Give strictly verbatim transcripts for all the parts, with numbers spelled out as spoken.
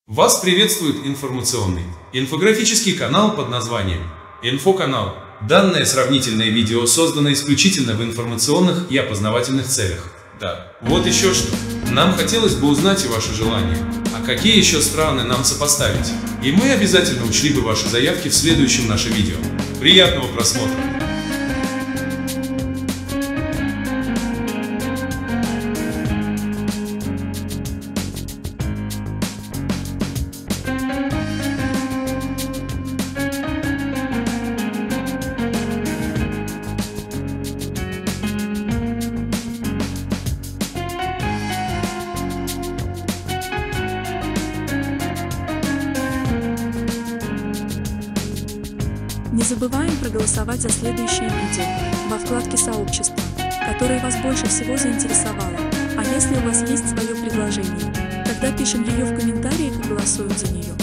Вас приветствует информационный инфографический канал под названием Инфоканал. Данное сравнительное видео создано исключительно в информационных и опознавательных целях. Да, вот еще что. Нам хотелось бы узнать и ваши желания. А какие еще страны нам сопоставить? И мы обязательно учли бы ваши заявки в следующем нашем видео. Приятного просмотра! Не забываем проголосовать за следующее видео во вкладке «Сообщество», которое вас больше всего заинтересовало. А если у вас есть свое предложение, тогда пишем ее в комментариях и голосуем за нее.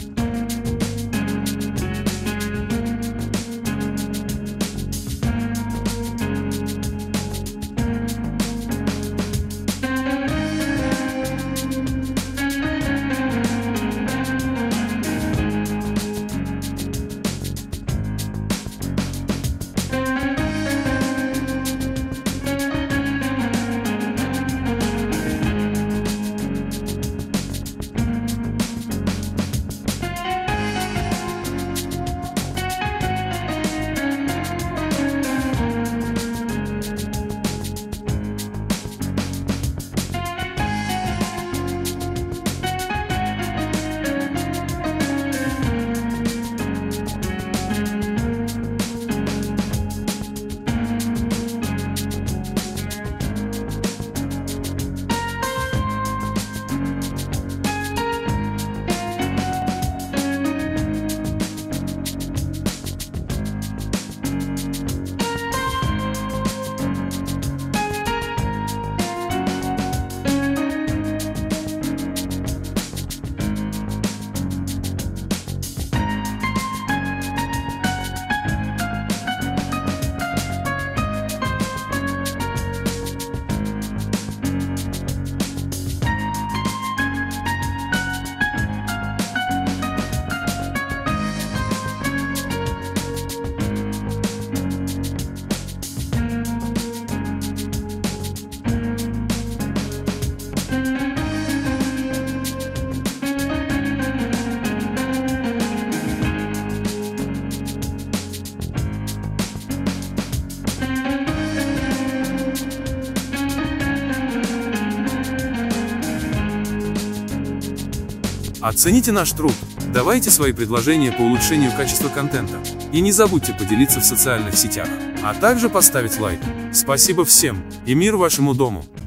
Оцените наш труд, давайте свои предложения по улучшению качества контента. И не забудьте поделиться в социальных сетях, а также поставить лайк. Спасибо всем, и мир вашему дому!